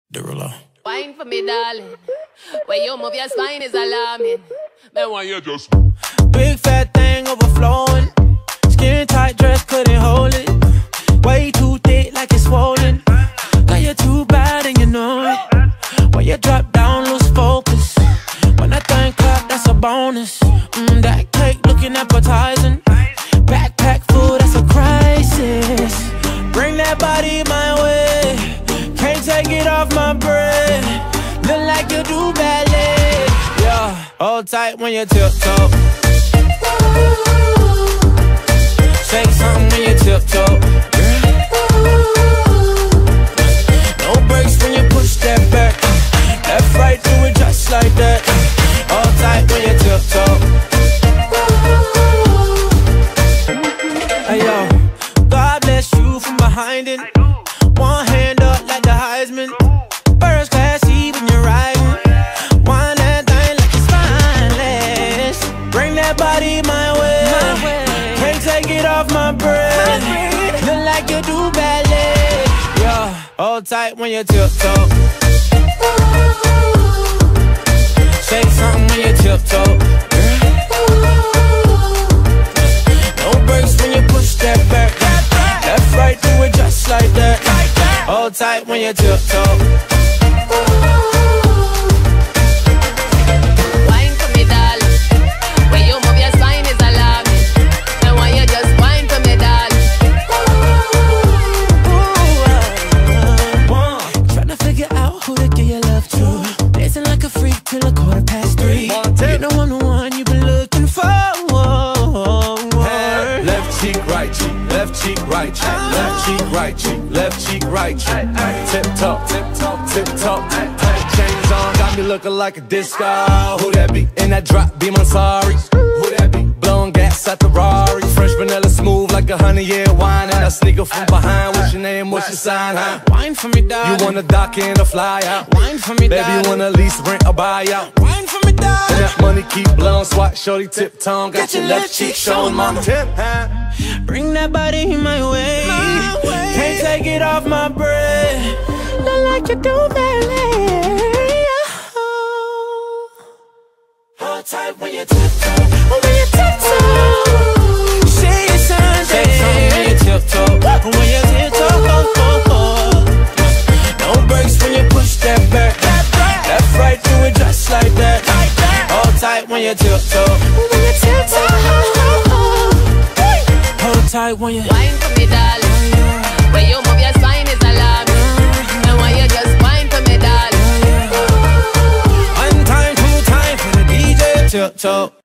Derulo. Wine for me, darling. When you move your spine is alarming. Man, why you just Big fat thing overflowing. Skin tight dress couldn't hold it. Way too thick like it's swollen. Got you too bad and you know it. When you drop down, lose focus. When that thing clap, that's a bonus. That cake looking appetizing. Backpack full, that's a crisis. Bring that body my way. Can't take it off my breath. Look like you do ballet. Yeah, hold tight when you tiptoe. Shake something when you tiptoe. No brakes when you push that back. Left, right, do it just like that. Hold tight when you tiptoe. Hey yo, God bless you from behind it. One hand up like the Heisman. First class seat when you're riding. Wind that thing like it's spineless. Bring that body my way. Can't take it off my breath. Look like you do ballet. Yeah, hold tight when you tiptoe. Shake something when you tiptoe. No brakes when you push that back. Left, right, do it just like that. Hold tight when you tiptoe. Wine for me, darling. When you move your spine is alarming. And why you just wine for me, darling. Tryna figure out who to give your love to. Dancing like a freak till 3:15. You know I'm the one you've been looking for. Left cheek, right cheek, left cheek, right cheek, left cheek, right cheek, left cheek, right cheek. Tip top, tip top, tip top. Chains on, got me looking like a disco. Who that be? In that drop, be my sorry. Who that be? Blowing gas at the Rari. Fresh vanilla smooth like 100-year wine. And I sneak up from behind. What's your name? What's your sign? Huh? Wine for me, darling. You wanna dock in or fly out? Wine for me, darling. Baby, you wanna lease, rent, or buy out? Wine for me, darling. And that money keep blowing, swat, shorty, tip tongue. Got your left cheek showing, mama. Tip, huh? Bring that body my way. Can't take it off my breath. Look like you do ballet. Hold tight when you tiptoe. When you tiptoe. Say your sign, say something when you tiptoe. When you tiptoe. No brakes when you push that back. Left, right, do it just like that. Hold tight when you tiptoe. When you tiptoe. Hold tight when you Wine for me, darling. When you move your spine is alarming. And why you just wine for me, darling. one time, two time for the DJ. Tiptoe.